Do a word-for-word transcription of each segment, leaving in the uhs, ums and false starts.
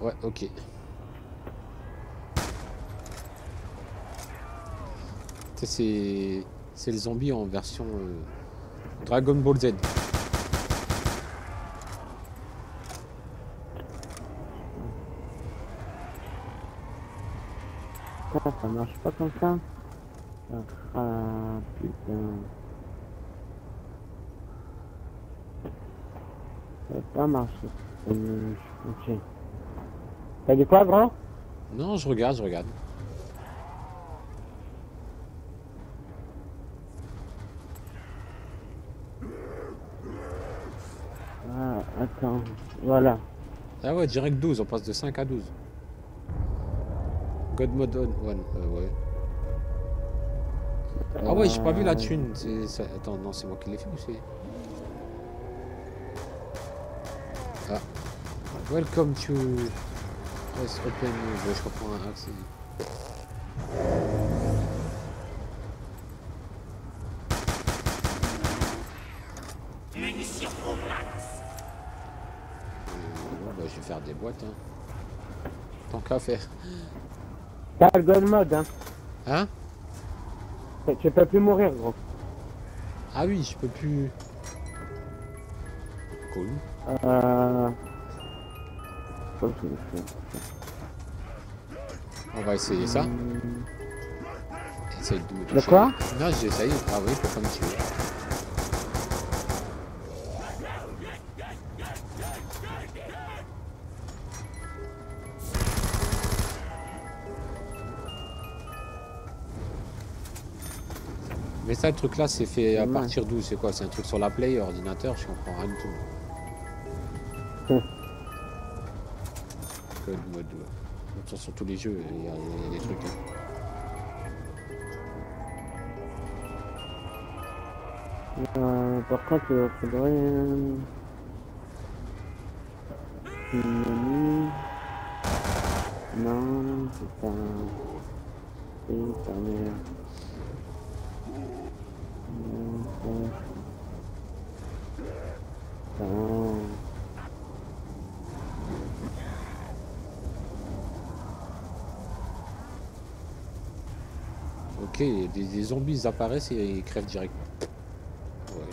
Ouais, ok. C'est c'est le zombie en version euh, Dragon Ball Z. Ça, ça marche pas comme ça. Ah putain. Ça va pas marcher. Hum, Ok. T'as dit quoi, gros? Non, je regarde, je regarde. Ah, attends. Voilà. Ah ouais, direct douze, on passe de cinq à douze. God Mode on one, euh, ouais. Ah ouais, j'ai pas vu la Euh... thune. c'est- ça- Attends, non, c'est moi qui l'ai fait ou c'est... Ah. Welcome to... Press open, ouais, je reprends un accès. Euh, bon, bah, je vais faire des boîtes, hein. Tant qu'à faire. T'as le God mode, hein. Hein? Tu peux plus mourir, gros. Ah oui, je peux plus... Cool. Euh... On va essayer ça. Essaye de me toucher. De quoi? Non, j'essaye. Ah oui, pour pas me tuer. Mais ça, le truc là, c'est fait à Ouais. partir d'où? C'est quoi? C'est un truc sur la Play, ordinateur? Je comprends rien du tout. Hum. Code mode. De toute façon, sur tous les jeux, il y a, il y a des trucs. Hein. Euh, par contre, il faudrait... Euh... Menu. Non, c'est pas... C'est ta mère. Non, c'est... Non. Ok, des, des zombies ils apparaissent et ils crèvent direct. Ouais.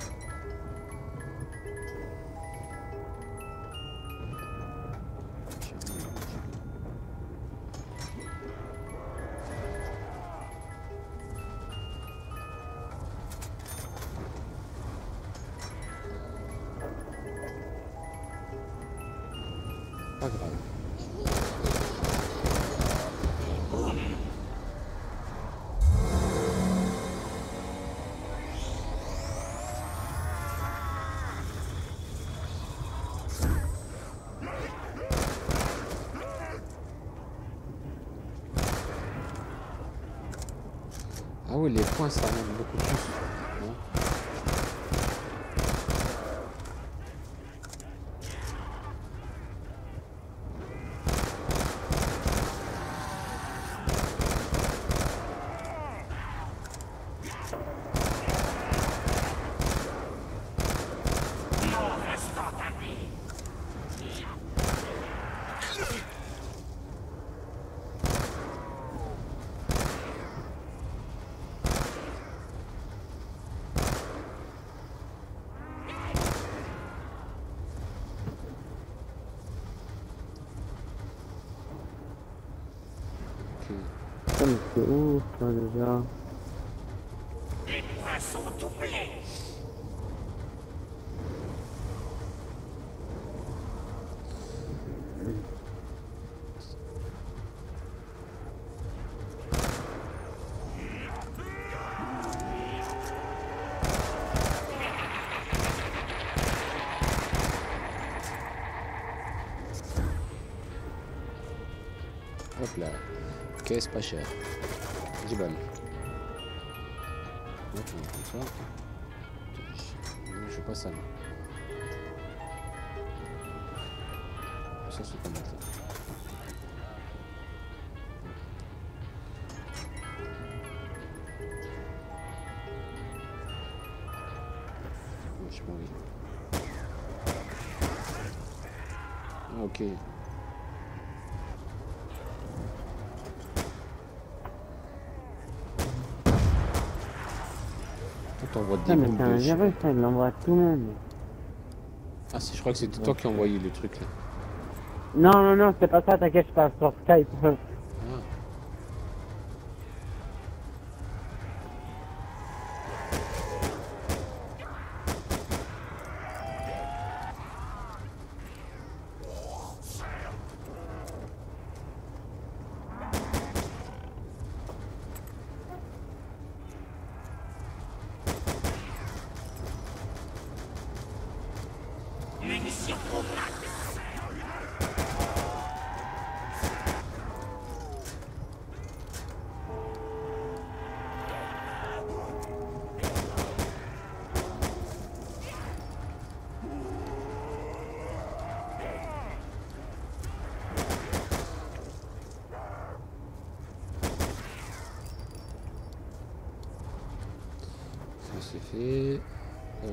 Pas grave. Ah oui, les points ça monte beaucoup plus. Non? Comme c'est ouf, ça, déjà. Les points sont doublés. Hop là. Caisse pas cher. dix balles. Hop, on prend ça. Je veux pas ça là. Ça c'est pas mal ça. Ouais, j'ai pas envie. Ah, ok. t'envoie des Putain, mais boules c'est un de... virus, ça, il l'envoie à tout le monde. Ah si, je crois que c'était toi qui as envoyé le truc là. Non, non, non, c'est pas ça, t'inquiète, je passe sur Skype. Ah. Munitions au max. Ça c'est fait. Hop.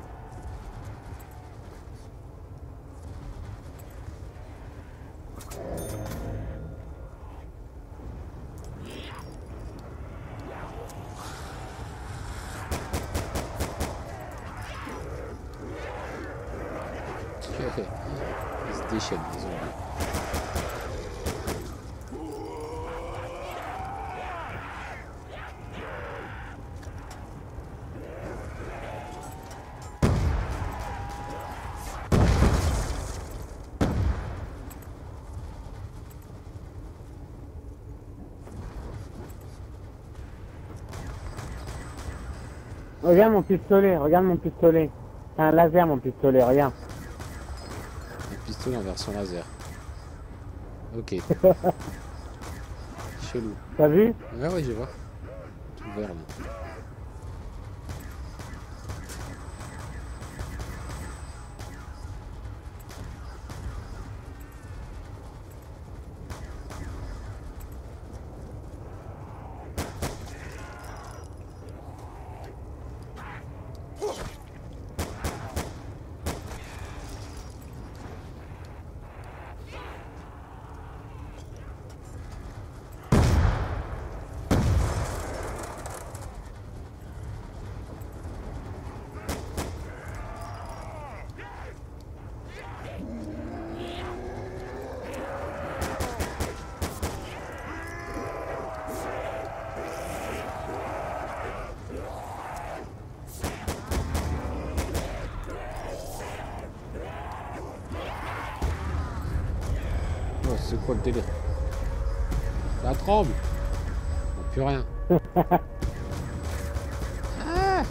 Ils se déchaînent, les zombies. Regarde mon pistolet, regarde mon pistolet. C'est un laser, mon pistolet, regarde. Un pistolet en version laser. Ok. Chelou. T'as vu? Ouais, ouais, je vois. Tout vert là. Oh, c'est quoi le délire? Ça tremble. Oh, plus rien. Ah,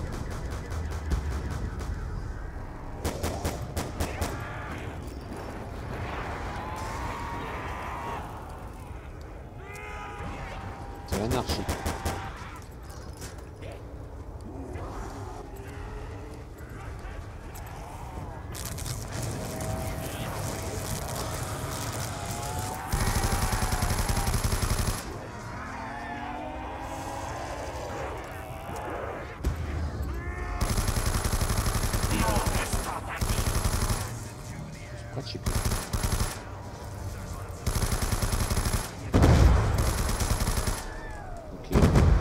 c'est l'anarchie. Pratique. Ok.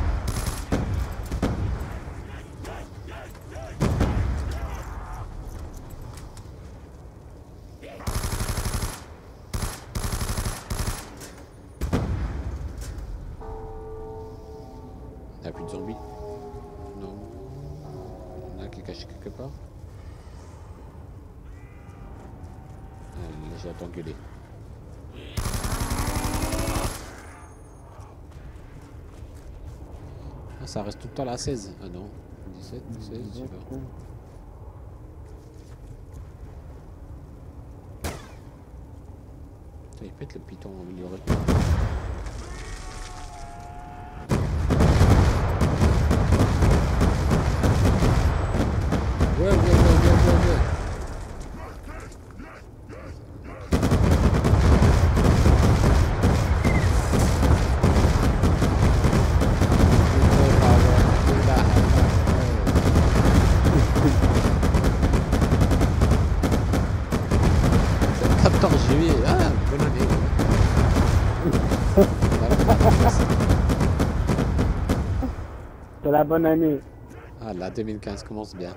Il n'y a plus de zombies? Non. Il y en a qui est caché quelque part? J'ai hâte d'engueuler. Ah, ça reste tout le temps la seize. Ah non. dix-sept, seize, je sais pas. Putain, il pète le piton amélioré. Ouais, ouais, ouais, ouais, ouais, ouais. Attends, j'ai eu... Ah, bonne année. C'est la bonne année. Ah, Ah, la deux mille quinze commence bien.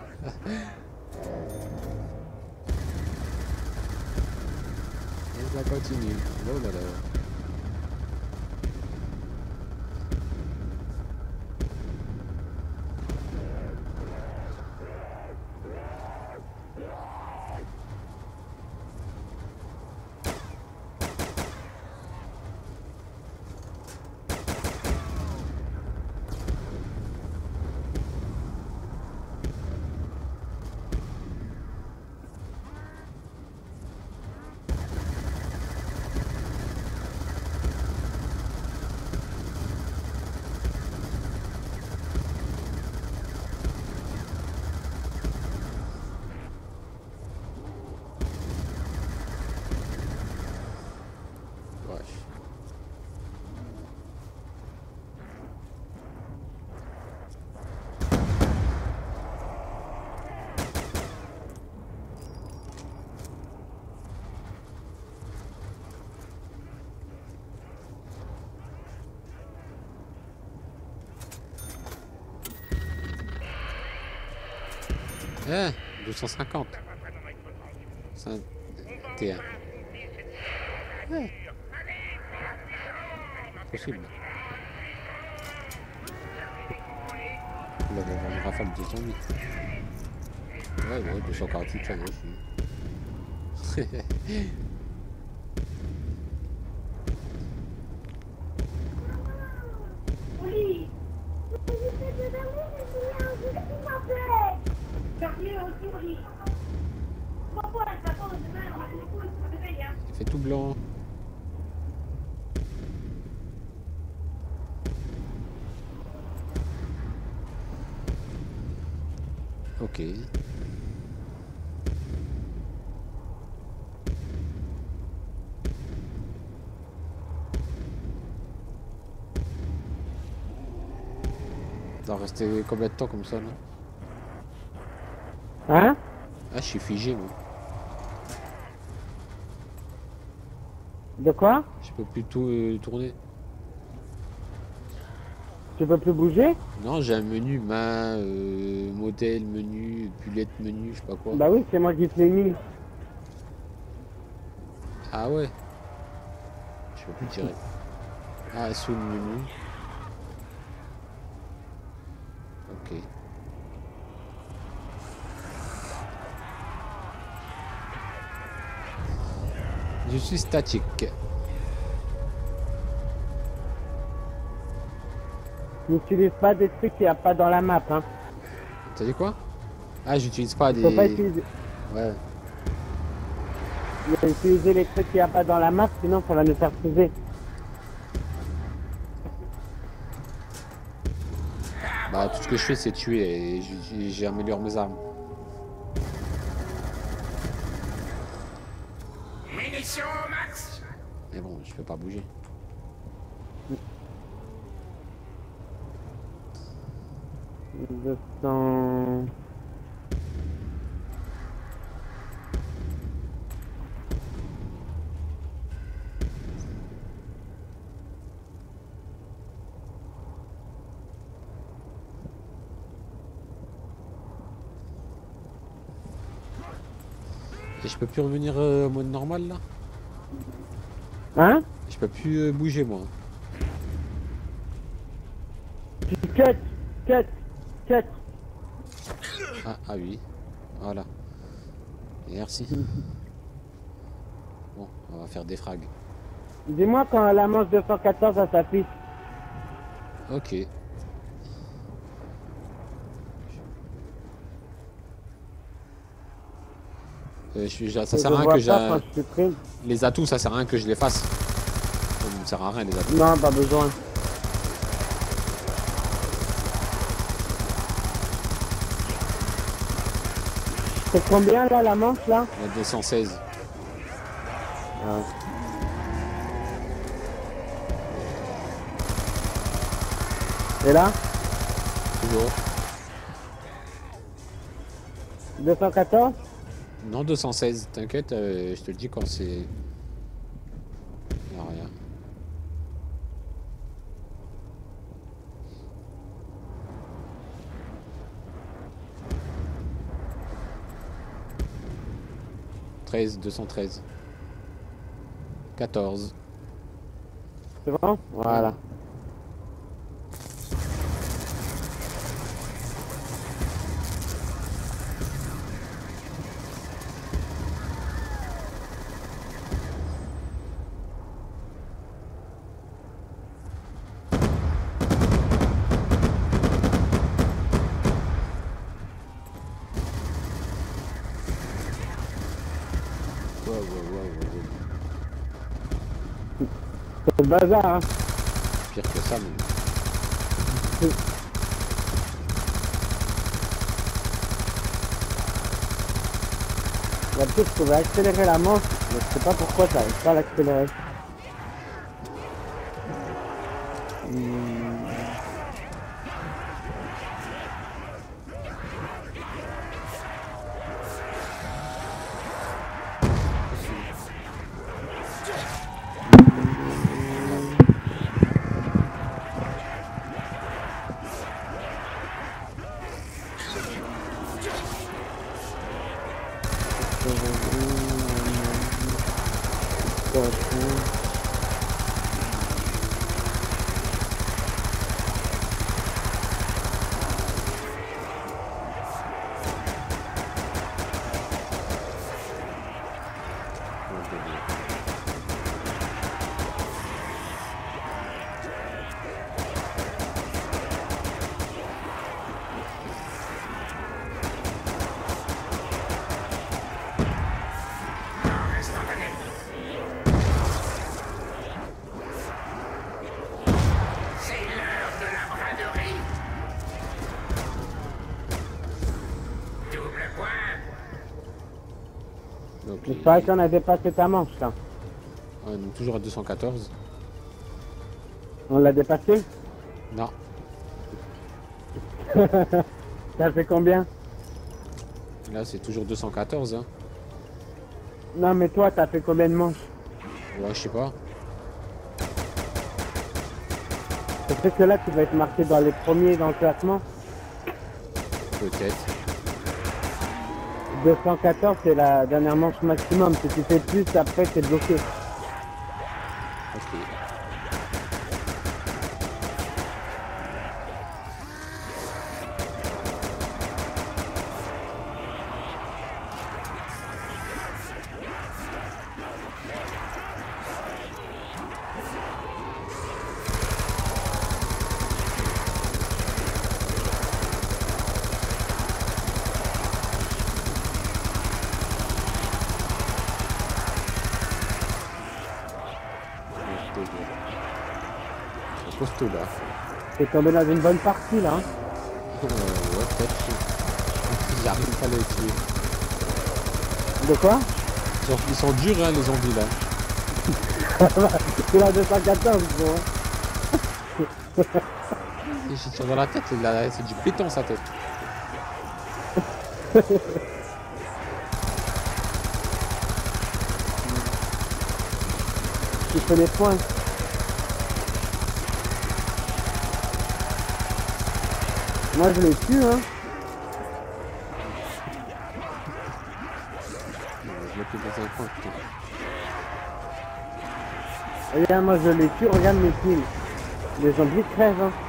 Et ça continue. Oh là là. Eh, deux cent cinquante. cinq T un. Ouais. Possible. Il avait une rafale deux cent huit. Ouais, ouais, deux cent quarante-huit, ça va aussi. Oui. Il fait tout blanc. Ok. Ça va rester combien de temps comme ça là? Hein? Ah, je suis figé moi. De quoi? Je peux plus tout euh, tourner. Tu peux plus bouger? Non, j'ai un menu main, euh, modèle, menu, bullet, menu, je sais pas quoi. Bah oui, c'est moi qui te l'ai mis. Ah ouais. Je peux plus tirer. Ah, sous le menu. Ok. Je suis statique. N'utilise pas des trucs qu'il n'y a pas dans la map, hein. T'as dit quoi? Ah, j'utilise pas des... Faut pas utiliser, Ouais. il faut utiliser les trucs qu'il n'y a pas dans la map, sinon ça va nous faire trouver. Bah, tout ce que je fais, c'est tuer et j'- j'améliore mes armes. Munitions au max. Mais bon, je peux pas bouger. deux cents... Et je peux plus revenir euh, au mode normal là? Hein? Je peux plus euh, bouger moi. Tu cut, cut, cut. Ah, ah oui. Voilà. Merci. Bon, on va faire des frags. Dis-moi quand la manche deux cent quatorze ça s'affiche. Ok. Euh, je suis- ça sert à rien que j'ai... Les atouts, ça sert à rien que je les fasse. Ça ne me sert à rien les atouts. Non, pas besoin. C'est combien là la manche là? Il y a deux cent seize. Ah. Et là? Toujours. deux cent quatorze? Non, deux cent seize. T'inquiète, euh, je te le dis quand c'est... Il n'y a rien. treize, deux cent treize. quatorze. C'est bon? Voilà. Ouais, ouais, ouais, ouais, ouais. C'est le bazar, hein. Pire que ça, même. La petite, je pouvais accélérer la manche, mais je sais pas pourquoi ça n'arrive pas à l'accélérer. Hmm. C'est l'heure de la braderie. Double point. Donc, Il paraît qu'on a dépassé ta manche, là. on est toujours à deux cent quatorze. On l'a dépassé? Non. Ça fait combien? Là, c'est toujours deux cent quatorze. Hein. Non, mais toi, t'as fait combien de manches? Ouais, je sais pas. Peut-être que là, tu vas être marqué dans les premiers dans le classement. Peut-être. deux cent quatorze, c'est la dernière manche maximum. Si tu fais plus, après, t'es bloqué. Ok. C'est costaud là. T'es tombé dans une bonne partie, là. Hein. Euh, ouais, peut-être. J'arrive pas à les tuer. De quoi? Ils sont, ils sont durs, hein, les zombies là. C'est la deux cent quatorze, gros. Ils sont dans la tête, c'est de la- c'est du béton sa tête. Tu fais les points. Moi, je les tue, hein. Je l'ai pris dans un coin, putain. Regarde, moi, je les tue. Regarde mes kills. Les zombies crèvent, hein.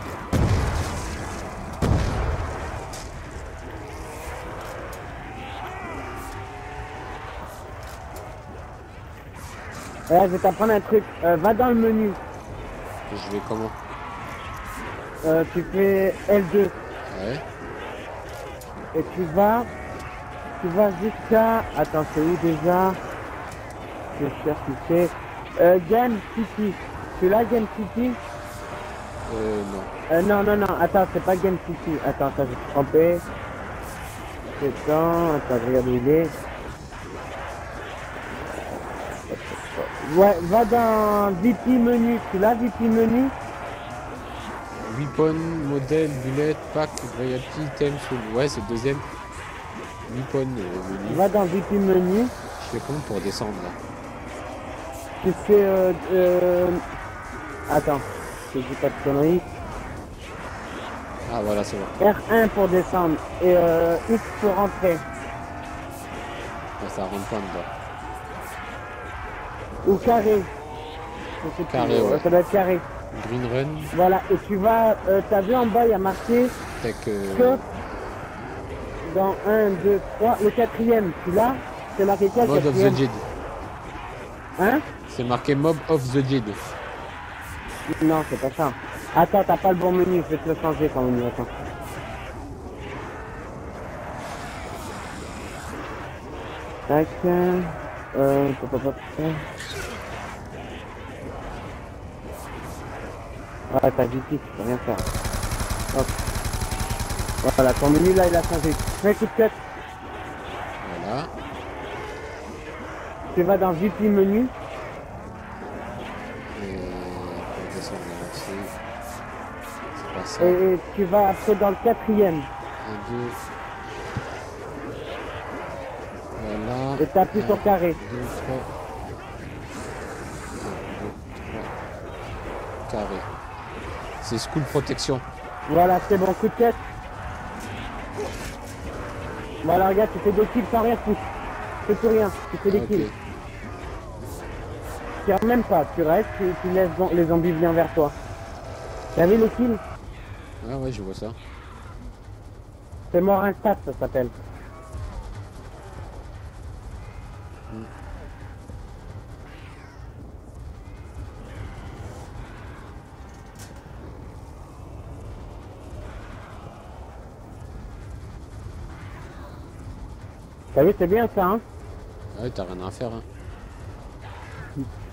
Regarde, je vais t'apprendre un truc. Euh, va dans le menu. Je vais comment? Euh, tu fais L deux. Ouais. Et tu vas... Tu vas jusqu'à... Attends, c'est où déjà? Je cherche, tu sais. Euh, Game City. Tu l'as, Game City? Euh, non. Euh, non, non, non. Attends, c'est pas Game City. Attends, attends, je suis trompé. C'est quand? Attends, je regarde où il est. Ouais, va dans V P menu. Tu l'as, V P menu? Weapon, modèle, bullet, pack, royalty, item, soul. Ouais, c'est le deuxième. Weapon, euh, menu. Va dans V P menu. Je fais comment pour descendre là? Tu fais... Euh, euh... Attends, je dis pas de conneries. Ah voilà, c'est bon. R un pour descendre et euh, X pour rentrer. Ouais, ça rentre pas dedans. Ou carré. Je sais plus, Carré, euh, ouais. Ça doit être carré. Green Run. Voilà, et tu vas, euh, t'as vu en bas, il y a marqué Tech. Euh... que dans un, deux, trois, le quatrième, tu l'as? C'est marqué quoi le Mode of the quatrième? Jade. Hein? C'est marqué Mob of the Jade. Non, c'est pas ça. Attends, t'as pas le bon menu, je vais te le changer quand même, attends. Tac, euh, pop, pop, pop. Ah, t'as du titre, tu peux rien faire. Hop. Voilà, ton menu là, il a changé. Fais un coup de tête, Voilà. tu vas dans V P menu, Et pour descendre là-dessus. C'est pas ça. et, et tu vas après dans le quatrième. Un, deux. Voilà. Et t'appuies sur carré. Deux, trois. Un, deux, trois. Carré. C'est School Protection. Voilà, c'est bon, coup de tête. Voilà, regarde, tu fais des kills sans rien foutre. Tu fais plus rien, tu fais des Ok. kills. Tu tires même pas, tu restes, tu, tu laisses bon- les zombies venir vers toi. T'as vu les kills? Ah ouais, je vois ça. C'est mort instat, ça s'appelle. T'as vu, c'est bien ça, hein? Ah ouais, t'as rien à faire. Hein.